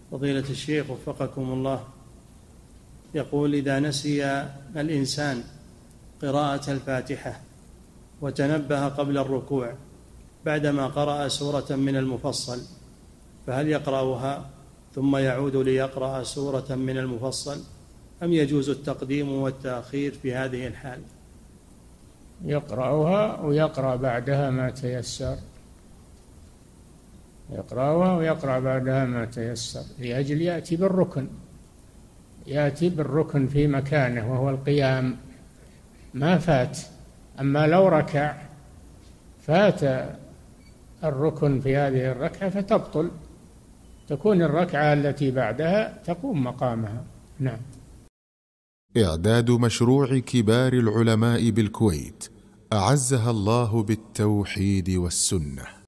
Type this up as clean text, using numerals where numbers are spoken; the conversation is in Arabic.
فضيلة الشيخ وفقكم الله، يقول: إذا نسي الإنسان قراءة الفاتحة وتنبه قبل الركوع بعدما قرأ سورة من المفصل، فهل يقرأها ثم يعود ليقرأ سورة من المفصل، أم يجوز التقديم والتأخير في هذه الحال؟ يقرأها ويقرأ بعدها ما تيسر، يقرأها ويقرأ بعدها ما تيسر، لأجل يأتي بالركن في مكانه وهو القيام، ما فات. أما لو ركع فات الركن في هذه الركعة فتبطل، تكون الركعة التي بعدها تقوم مقامها. نعم. إعداد مشروع كبار العلماء بالكويت أعزها الله بالتوحيد والسنة.